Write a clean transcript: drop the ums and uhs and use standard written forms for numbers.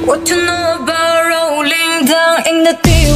What you know about rolling down in the deep?